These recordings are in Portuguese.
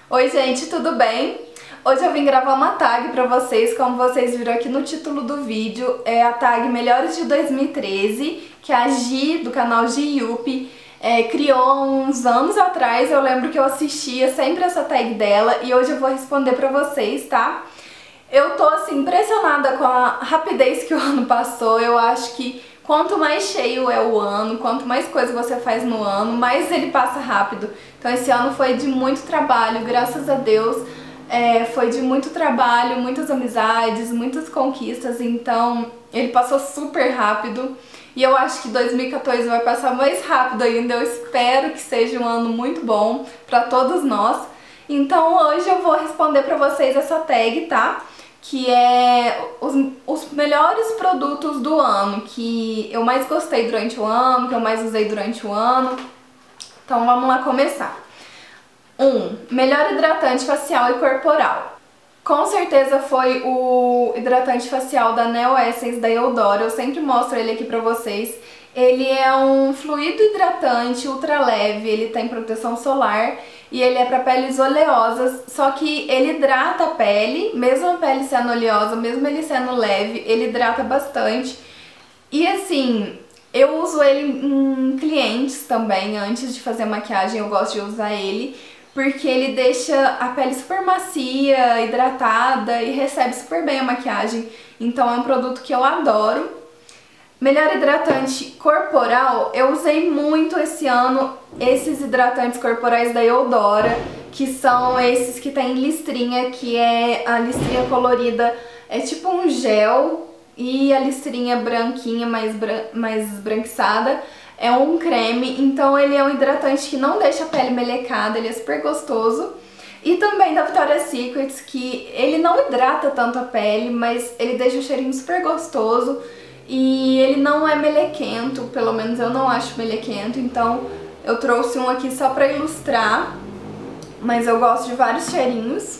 Oi gente, tudo bem? Hoje eu vim gravar uma tag pra vocês, como vocês viram aqui no título do vídeo, é a tag Melhores de 2013, que a Gi, do canal Gi Yupi, criou uns anos atrás. Eu lembro que eu assistia sempre essa tag dela e hoje eu vou responder pra vocês, tá? Eu tô assim impressionada com a rapidez que o ano passou. Eu acho que quanto mais cheio é o ano, quanto mais coisa você faz no ano, mais ele passa rápido. Então esse ano foi de muito trabalho, graças a Deus. Foi de muito trabalho, muitas amizades, muitas conquistas, então ele passou super rápido. E eu acho que 2014 vai passar mais rápido ainda. Eu espero que seja um ano muito bom pra todos nós. Então hoje eu vou responder pra vocês essa tag, tá? Que é os melhores produtos do ano, que eu mais gostei durante o ano, que eu mais usei durante o ano. Então vamos lá começar. 1. Melhor hidratante facial e corporal. Com certeza foi o hidratante facial da Neo Essence da Eudora. Eu sempre mostro ele aqui pra vocês. Ele é um fluido hidratante ultra leve, ele tem proteção solar e ele é para peles oleosas, só que ele hidrata a pele, mesmo a pele sendo oleosa, mesmo ele sendo leve, ele hidrata bastante. E assim, eu uso ele em clientes também, antes de fazer maquiagem eu gosto de usar ele, porque ele deixa a pele super macia, hidratada e recebe super bem a maquiagem. Então é um produto que eu adoro. Melhor hidratante corporal, eu usei muito esse ano esses hidratantes corporais da Eudora, que são esses que tem listrinha, que é a listrinha colorida, é tipo um gel, e a listrinha branquinha, mais esbranquiçada, é um creme. Então ele é um hidratante que não deixa a pele melecada, ele é super gostoso. E também da Victoria's Secret, que ele não hidrata tanto a pele, mas ele deixa o cheirinho super gostoso. E ele não é melequento, pelo menos eu não acho melequento, então eu trouxe um aqui só pra ilustrar, mas eu gosto de vários cheirinhos.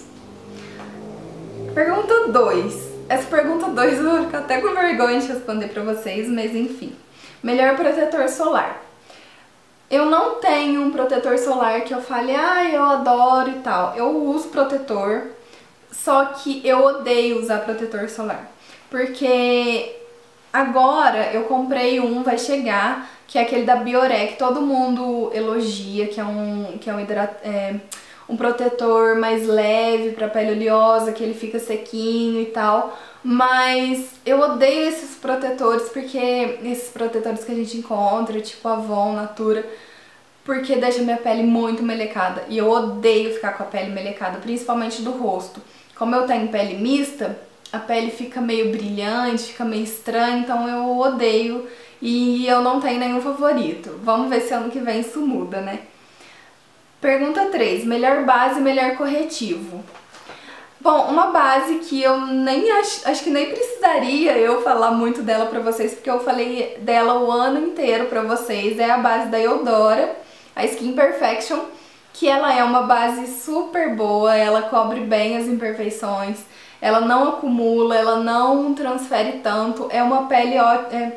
Pergunta 2. Essa pergunta 2 eu vou ficar até com vergonha de responder pra vocês, mas enfim. Melhor protetor solar. Eu não tenho um protetor solar que eu fale, eu adoro e tal. Eu uso protetor, só que eu odeio usar protetor solar, porque agora eu comprei vai chegar, que é aquele da Bioré, todo mundo elogia, que é um protetor mais leve pra pele oleosa, que ele fica sequinho e tal. Mas eu odeio esses protetores, porque esses protetores que a gente encontra, tipo Avon, Natura, porque deixa minha pele muito melecada. E eu odeio ficar com a pele melecada, principalmente do rosto. Como eu tenho pele mista, a pele fica meio brilhante, fica meio estranha, então eu odeio e eu não tenho nenhum favorito. Vamos ver se ano que vem isso muda, né? Pergunta 3. Melhor base e melhor corretivo. Bom, uma base que eu nem acho que nem precisaria eu falar muito dela pra vocês, porque eu falei dela o ano inteiro pra vocês, é a base da Eudora, a Skin Perfection, que ela é uma base super boa, ela cobre bem as imperfeições, ela não acumula, ela não transfere tanto, é uma pele ótima,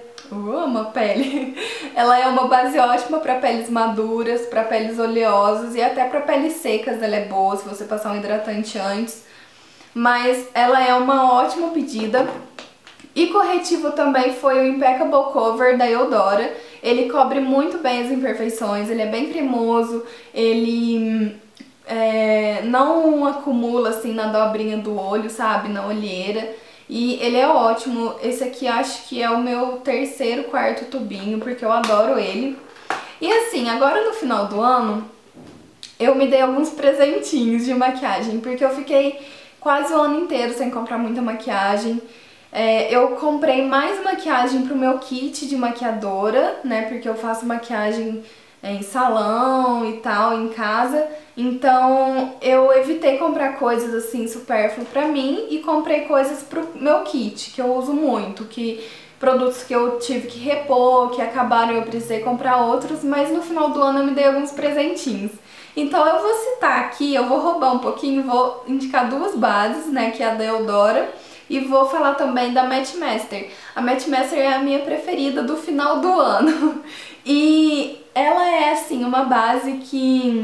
ela é uma base ótima para peles maduras, para peles oleosas e até para peles secas ela é boa se você passar um hidratante antes, mas ela é uma ótima pedida. E corretivo também foi o Impeccable Cover da Eudora, ele cobre muito bem as imperfeições, ele é bem cremoso, ele não acumula assim na dobrinha do olho, sabe, na olheira, e ele é ótimo. Esse aqui acho que é o meu terceiro, quarto tubinho, porque eu adoro ele. E assim, agora no final do ano, eu me dei alguns presentinhos de maquiagem, porque eu fiquei quase o ano inteiro sem comprar muita maquiagem. Eu comprei mais maquiagem pro meu kit de maquiadora, né, porque eu faço maquiagem em salão e tal, em casa, então eu evitei comprar coisas assim supérfluas pra mim e comprei coisas pro meu kit, que eu uso muito, produtos que eu tive que repor, que acabaram, eu precisei comprar outros, mas no final do ano eu me dei alguns presentinhos. Então eu vou citar aqui, eu vou roubar um pouquinho, vou indicar duas bases, né, que é a da Eudora, e vou falar também da Matte Master. A Matte Master é a minha preferida do final do ano. E ela é, assim, uma base que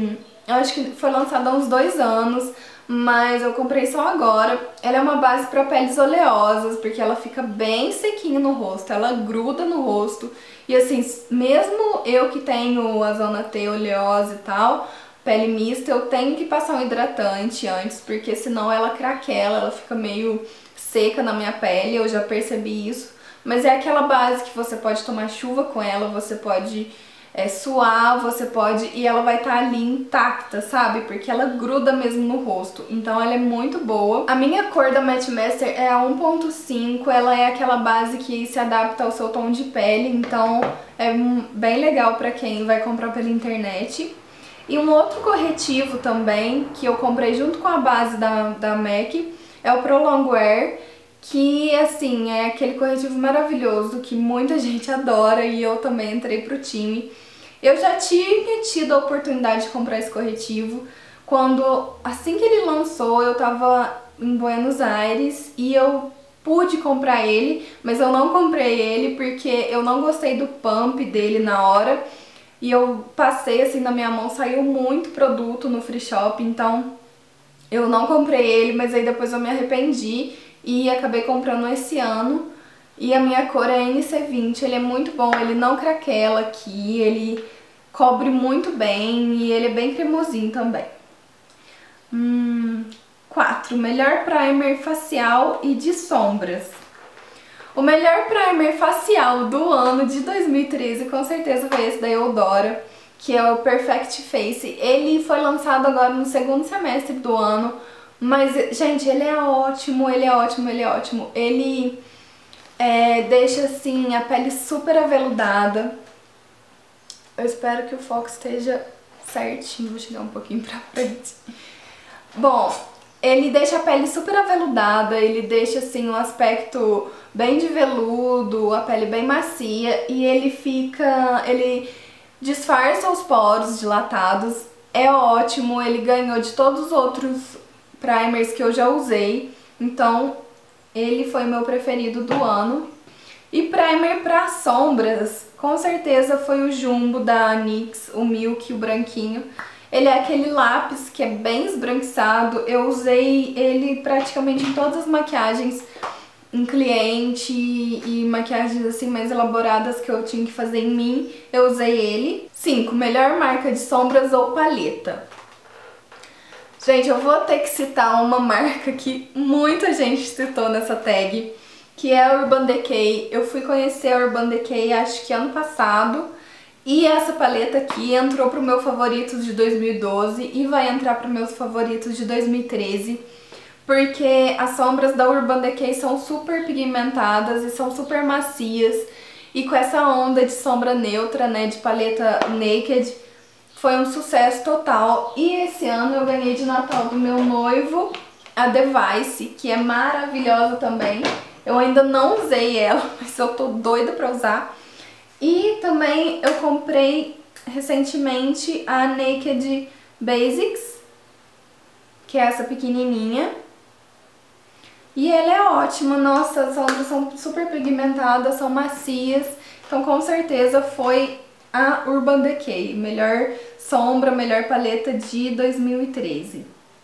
Eu acho que foi lançada há uns 2 anos, mas eu comprei só agora. Ela é uma base para peles oleosas, porque ela fica bem sequinha no rosto, ela gruda no rosto. E assim, mesmo eu que tenho a zona T oleosa e tal, pele mista, eu tenho que passar um hidratante antes, porque senão ela craquela, ela fica meio seca na minha pele, eu já percebi isso. Mas é aquela base que você pode tomar chuva com ela, você pode suar, você pode... E ela vai estar ali intacta, sabe? Porque ela gruda mesmo no rosto. Então ela é muito boa. A minha cor da Matte Master é a 1.5. Ela é aquela base que se adapta ao seu tom de pele. Então é bem legal pra quem vai comprar pela internet. E um outro corretivo também, que eu comprei junto com a base da MAC, é o Pro Longwear. Que, assim, é aquele corretivo maravilhoso que muita gente adora e eu também entrei pro time. Eu já tinha tido a oportunidade de comprar esse corretivo quando, assim que ele lançou, eu tava em Buenos Aires e eu pude comprar ele, mas eu não comprei ele porque eu não gostei do pump dele na hora e eu passei assim na minha mão, saiu muito produto no Free Shop, então eu não comprei ele, mas aí depois eu me arrependi e acabei comprando esse ano. E a minha cor é NC20, ele é muito bom, ele não craquela aqui, ele cobre muito bem e ele é bem cremosinho também. 4. Melhor primer facial e de sombras. O melhor primer facial do ano de 2013 com certeza foi esse da Eudora, que é o Perfect Face. Ele foi lançado agora no segundo semestre do ano, mas, gente, ele é ótimo, ele é ótimo, ele é ótimo. Ele deixa, assim, a pele super aveludada. Eu espero que o foco esteja certinho, vou chegar um pouquinho pra frente. Bom, ele deixa a pele super aveludada, ele deixa, assim, um aspecto bem de veludo, a pele bem macia e ele disfarça os poros dilatados. É ótimo, ele ganhou de todos os outros primers que eu já usei, então ele foi meu preferido do ano. E primer para sombras, com certeza foi o Jumbo da NYX, o Milk, o branquinho. Ele é aquele lápis que é bem esbranquiçado, eu usei ele praticamente em todas as maquiagens, em cliente e maquiagens assim mais elaboradas que eu tinha que fazer em mim, eu usei ele. 5. Melhor marca de sombras ou paleta. Gente, eu vou ter que citar uma marca que muita gente citou nessa tag, que é a Urban Decay. Eu fui conhecer a Urban Decay acho que ano passado, e essa paleta aqui entrou pro meu favorito de 2012 e vai entrar pro meus favoritos de 2013, porque as sombras da Urban Decay são super pigmentadas e são super macias, e com essa onda de sombra neutra, né, de paleta Naked, foi um sucesso total. E esse ano eu ganhei de Natal do meu noivo a Device, que é maravilhosa também. Eu ainda não usei ela, mas eu tô doida pra usar. E também eu comprei recentemente a Naked Basics, que é essa pequenininha. E ela é ótima, nossa, as sombras são super pigmentadas, são macias. Então com certeza foi a Urban Decay, melhor sombra, melhor paleta de 2013.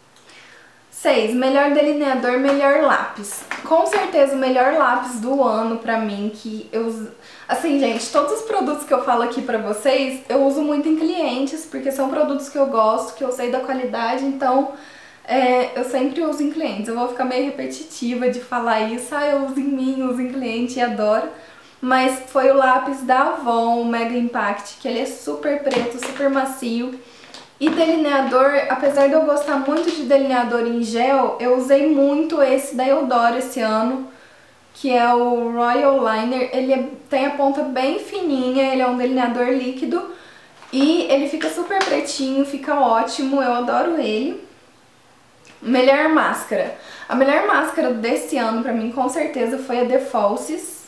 6. Melhor delineador, melhor lápis. Com certeza o melhor lápis do ano pra mim, que eu... Assim, gente, todos os produtos que eu falo aqui pra vocês, eu uso muito em clientes, porque são produtos que eu gosto, que eu sei da qualidade, então eu sempre uso em clientes. Eu vou ficar meio repetitiva de falar isso, eu uso em mim, uso em cliente e adoro. Mas foi o lápis da Avon, o Mega Impact, que ele é super preto, super macio. E delineador, apesar de eu gostar muito de delineador em gel, eu usei muito esse da Eudora esse ano, que é o Royal Liner. Ele tem a ponta bem fininha, ele é um delineador líquido e ele fica super pretinho, fica ótimo, eu adoro ele. Melhor máscara. A melhor máscara desse ano pra mim com certeza foi a The Falsies,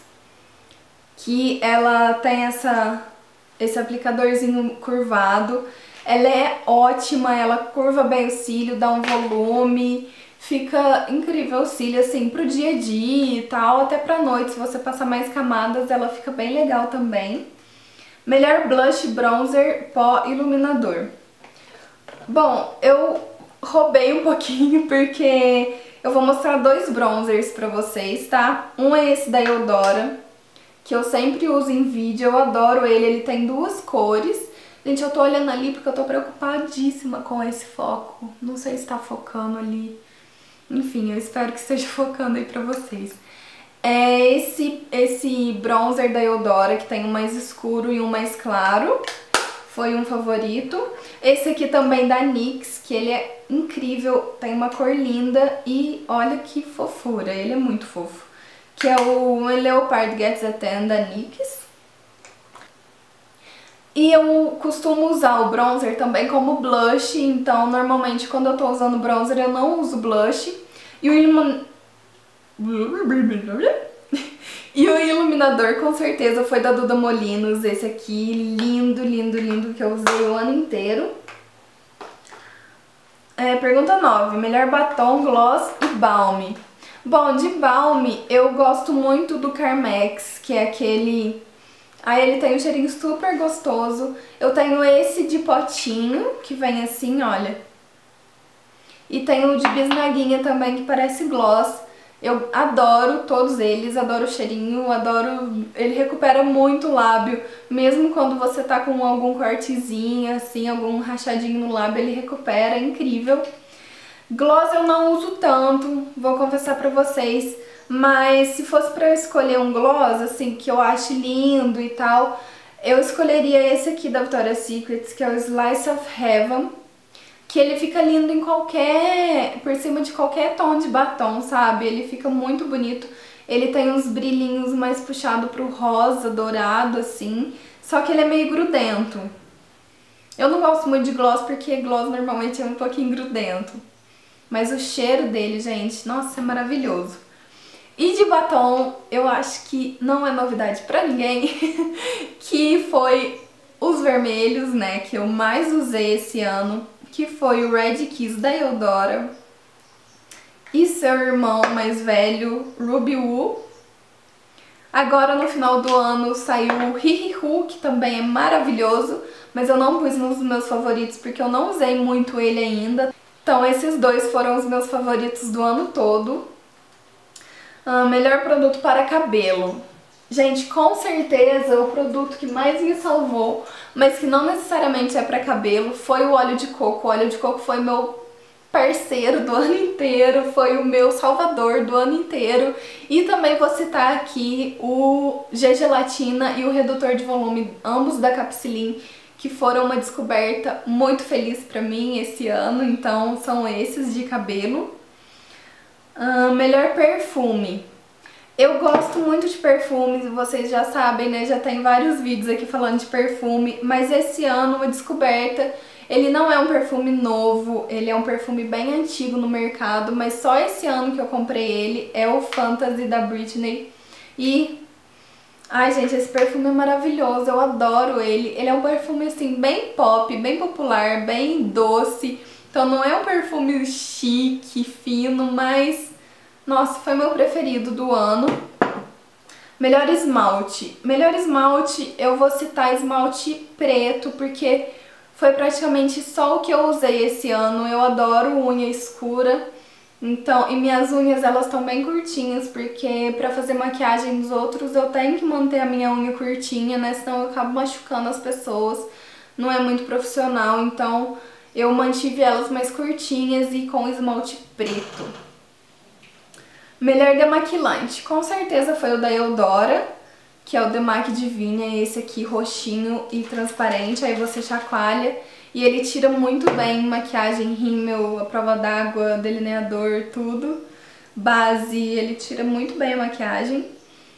que ela tem esse aplicadorzinho curvado. Ela é ótima, ela curva bem o cílio, dá um volume, fica incrível o cílio, assim, pro dia a dia e tal, até pra noite, se você passar mais camadas, ela fica bem legal também. Melhor blush, bronzer, pó, iluminador. Bom, eu roubei um pouquinho porque eu vou mostrar dois bronzers pra vocês, tá? Um é esse da Eudora, que eu sempre uso em vídeo, eu adoro ele tem duas cores. Gente, eu tô olhando ali porque eu tô preocupadíssima com esse foco. Não sei se tá focando ali. Enfim, eu espero que esteja focando aí pra vocês. É esse bronzer da Eudora, que tem um mais escuro e um mais claro. Foi um favorito. Esse aqui também da NYX, que ele é incrível, tem uma cor linda e olha que fofura, ele é muito fofo. Que é o Leopard Gets a Tan da NYX. E eu costumo usar o bronzer também como blush, então normalmente quando eu tô usando bronzer eu não uso blush. E o iluminador com certeza foi da Duda Molinos, esse aqui, lindo, lindo, lindo, que eu usei o ano inteiro. Pergunta 9, melhor batom, gloss e balme. Bom, de balme eu gosto muito do Carmex, que é aquele... Aí ele tem um cheirinho super gostoso. Eu tenho esse de potinho, que vem assim, olha. E tem o de bisnaguinha também, que parece gloss. Eu adoro todos eles, adoro o cheirinho, adoro... Ele recupera muito o lábio, mesmo quando você tá com algum cortezinho, assim, algum rachadinho no lábio, ele recupera, é incrível. Gloss eu não uso tanto, vou confessar pra vocês, mas se fosse pra eu escolher um gloss, assim, que eu acho lindo e tal, eu escolheria esse aqui da Victoria's Secret, que é o Slice of Heaven. Que ele fica lindo em por cima de qualquer tom de batom, sabe? Ele fica muito bonito. Ele tem uns brilhinhos mais puxado pro rosa, dourado, assim. Só que ele é meio grudento. Eu não gosto muito de gloss porque gloss normalmente é um pouquinho grudento. Mas o cheiro dele, gente, nossa, é maravilhoso. E de batom, eu acho que não é novidade pra ninguém, que foi os vermelhos, né, que eu mais usei esse ano. Que foi o Red Kiss da Eudora e seu irmão mais velho, Ruby Woo. Agora no final do ano saiu o Hihihu, que também é maravilhoso, mas eu não pus nos meus favoritos porque eu não usei muito ele ainda. Então esses dois foram os meus favoritos do ano todo. Melhor produto para cabelo. Gente, com certeza o produto que mais me salvou, mas que não necessariamente é pra cabelo, foi o óleo de coco. O óleo de coco foi meu parceiro do ano inteiro, foi o meu salvador do ano inteiro. E também vou citar aqui o G-Gelatina e o redutor de volume, ambos da Capsilin, que foram uma descoberta muito feliz pra mim esse ano, então são esses de cabelo. Melhor perfume. Eu gosto muito de perfumes, vocês já sabem, né? Já tem vários vídeos aqui falando de perfume, mas esse ano uma descoberta. Ele não é um perfume novo, ele é um perfume bem antigo no mercado, mas só esse ano que eu comprei ele, é o Fantasy da Britney. E, ai gente, esse perfume é maravilhoso, eu adoro ele. Ele é um perfume assim, bem pop, bem popular, bem doce. Então não é um perfume chique, fino, mas... Nossa, foi meu preferido do ano. Melhor esmalte. Melhor esmalte, eu vou citar esmalte preto, porque foi praticamente só o que eu usei esse ano. Eu adoro unha escura. Então, e minhas unhas, elas estão bem curtinhas, porque pra fazer maquiagem dos outros eu tenho que manter a minha unha curtinha, né? Senão eu acabo machucando as pessoas. Não é muito profissional, então eu mantive elas mais curtinhas e com esmalte preto. Melhor demaquilante, com certeza foi o da Eudora, que é o Demac Divine, esse aqui roxinho e transparente, aí você chacoalha e ele tira muito bem maquiagem, rímel, a prova d'água, delineador, tudo. Base, ele tira muito bem a maquiagem.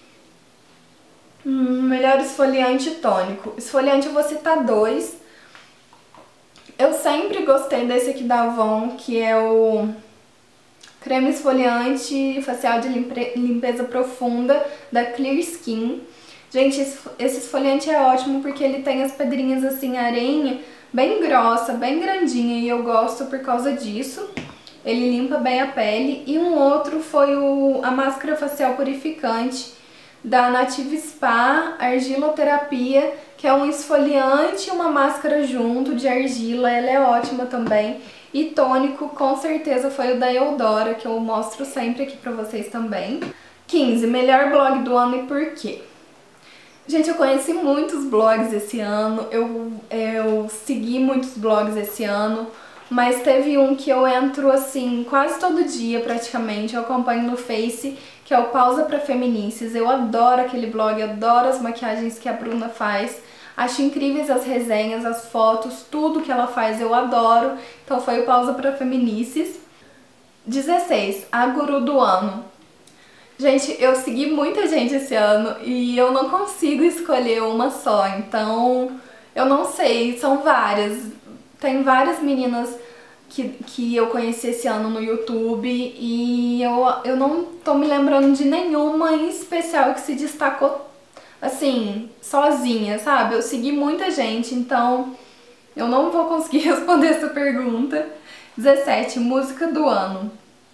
Melhor esfoliante tônico. Esfoliante eu vou citar dois. Eu sempre gostei desse aqui da Avon, que é o... creme esfoliante facial de limpeza profunda da Clear Skin. Gente, esse esfoliante é ótimo porque ele tem as pedrinhas assim, areinha, bem grossa, bem grandinha, e eu gosto por causa disso. Ele limpa bem a pele. E um outro foi a máscara facial purificante da Native Spa Argiloterapia, que é um esfoliante e uma máscara junto de argila, ela é ótima também. E tônico, com certeza foi o da Eudora, que eu mostro sempre aqui pra vocês também. 15, melhor blog do ano e por quê? Gente, eu conheci muitos blogs esse ano, eu segui muitos blogs esse ano, mas teve um que eu entro assim quase todo dia praticamente, eu acompanho no Face, que é o Pausa Pra Feminices. Eu adoro aquele blog, adoro as maquiagens que a Bruna faz, acho incríveis as resenhas, as fotos, tudo que ela faz eu adoro, então foi o Pausa Pra Feminices. 16, a guru do ano. Gente, eu segui muita gente esse ano e eu não consigo escolher uma só, então eu não sei, são várias. Tem várias meninas que eu conheci esse ano no YouTube e eu não tô me lembrando de nenhuma em especial que se destacou assim, sozinha, sabe? Eu segui muita gente, então eu não vou conseguir responder essa pergunta. 17, música do ano.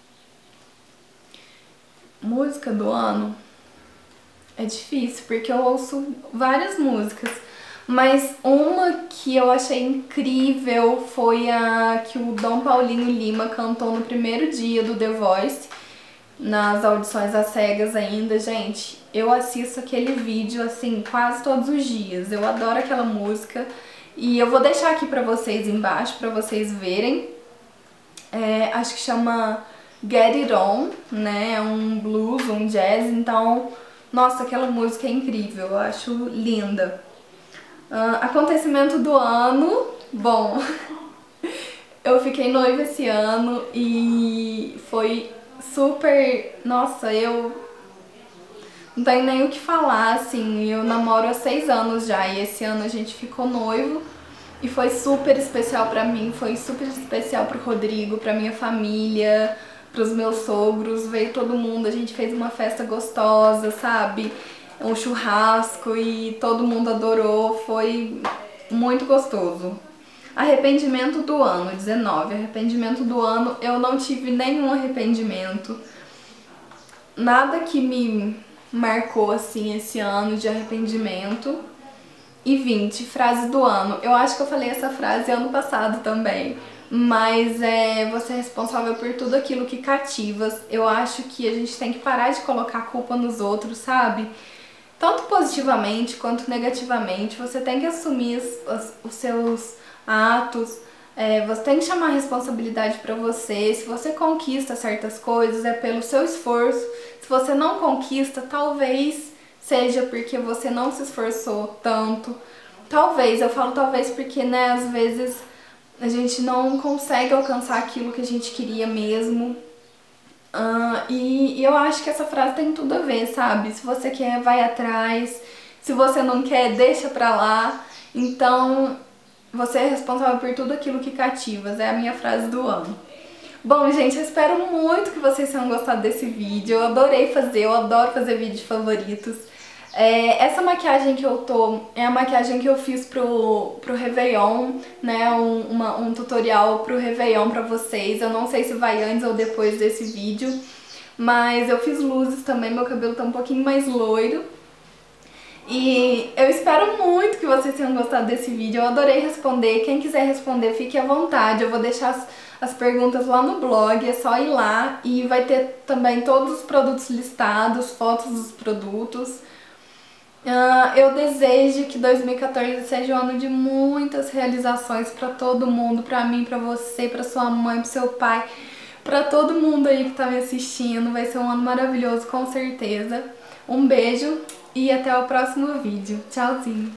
Música do ano é difícil, porque eu ouço várias músicas, mas uma que eu achei incrível foi a que o Dom Paulinho Lima cantou no primeiro dia do The Voice, nas audições às cegas ainda. Gente, eu assisto aquele vídeo assim quase todos os dias, eu adoro aquela música e eu vou deixar aqui pra vocês embaixo, pra vocês verem. Acho que chama Get It On, né, é um blues, um jazz, então, nossa, aquela música é incrível, eu acho linda. Acontecimento do ano, bom, eu fiquei noiva esse ano e foi super, nossa, eu não tenho nem o que falar, assim, eu namoro há 6 anos já e esse ano a gente ficou noivo. E foi super especial pra mim, foi super especial pro Rodrigo, pra minha família, pros meus sogros, veio todo mundo, a gente fez uma festa gostosa, sabe? Um churrasco e todo mundo adorou, foi muito gostoso. Arrependimento do ano, 19. Arrependimento do ano, eu não tive nenhum arrependimento. Nada que me marcou assim esse ano de arrependimento. E 20, frase do ano. Eu acho que eu falei essa frase ano passado também, mas você é responsável por tudo aquilo que cativas. Eu acho que a gente tem que parar de colocar a culpa nos outros, sabe? Tanto positivamente quanto negativamente. Você tem que assumir os seus atos, você tem que chamar a responsabilidade pra você. Se você conquista certas coisas, é pelo seu esforço. Se você não conquista, talvez seja porque você não se esforçou tanto. Talvez, eu falo talvez porque, né, às vezes a gente não consegue alcançar aquilo que a gente queria mesmo. E eu acho que essa frase tem tudo a ver, sabe? Se você quer, vai atrás. Se você não quer, deixa pra lá. Então, você é responsável por tudo aquilo que cativas. É a minha frase do ano. Bom, gente, eu espero muito que vocês tenham gostado desse vídeo. Eu adorei fazer, eu adoro fazer vídeos favoritos. Essa maquiagem que eu tô é a maquiagem que eu fiz pro Réveillon, né, um tutorial pro Réveillon pra vocês. Eu não sei se vai antes ou depois desse vídeo, mas eu fiz luzes também, meu cabelo tá um pouquinho mais loiro. E eu espero muito que vocês tenham gostado desse vídeo, eu adorei responder. Quem quiser responder, fique à vontade, eu vou deixar as perguntas lá no blog, é só ir lá e vai ter também todos os produtos listados, fotos dos produtos. Eu desejo que 2014 seja um ano de muitas realizações pra todo mundo, pra mim, pra você, pra sua mãe, pro seu pai, pra todo mundo aí que tá me assistindo. Vai ser um ano maravilhoso, com certeza. Um beijo e até o próximo vídeo. Tchauzinho!